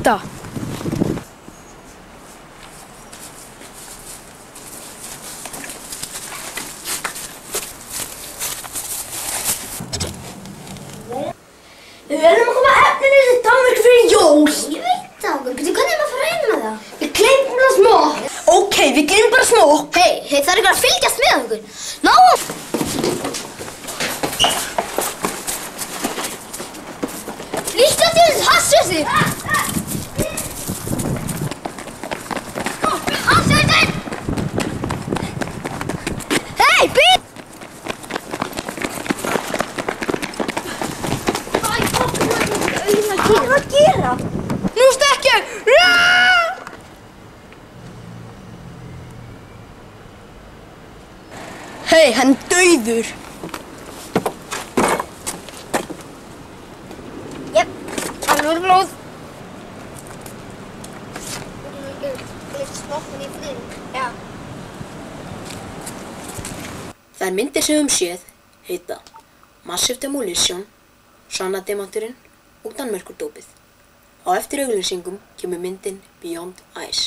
þetta? Við verðum að koma efninu til Danmerkur fyrir jól. Ég veit það, okkur. Hvernig maður fara að reyna með það? Við gleymum bara smokk. Ok, við gleymum bara smokk. Hey, það er eitthvað að fylgjast með okkur. Ná! Lýstu þetta í þessu hassjösi! Hassjösi! Hey, bíl! Hvað er að gera? Nú stekkja! Hey, hann er dauður. Jep, hann er blóð. Já. Það er myndir sem séð heita Massive Demolition, Sanna Demanturinn og Danmerkur Dópið. Á eftir auglýsingum kemur myndin Beyond Ice.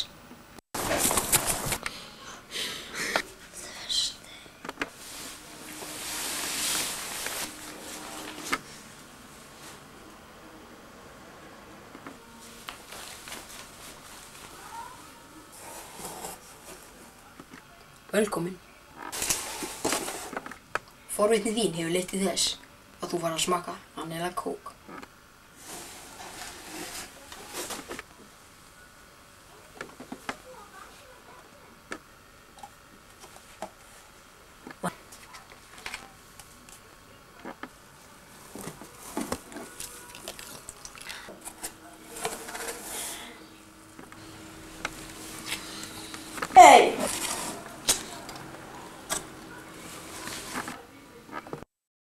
Velkomin. Forvitni þín hefur leitt til þess að þú var að smakka vanilla kók.